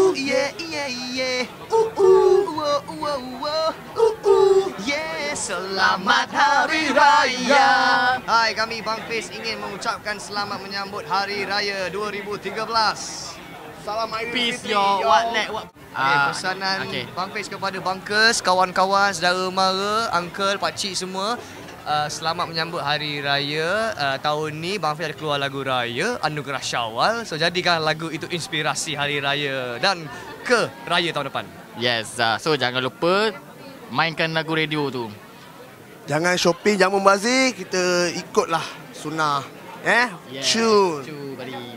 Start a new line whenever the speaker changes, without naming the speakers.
yeah, yeah, yeah. Yeah, selamat Hari Raya. Hai, kami Bang Fiz ingin mengucapkan selamat menyambut Hari Raya 2013.
Salam Idul
Peace
Fitri,
yo. What next?
Okay, pesanan Bang Fiz kepada Bangkers, kawan-kawan, saudara mara, uncle, pakcik semua. Selamat menyambut Hari Raya. Tahun ni Bang Fiz ada keluar lagu Raya, Anugerah Syawal. So jadikan lagu itu inspirasi Hari Raya dan ke Raya tahun depan.
Yes, so jangan lupa mainkan lagu radio tu.
Jangan shopping, jangan membazir. Kita ikutlah sunnah.
Yeah.
Tune.
Cu, buddy.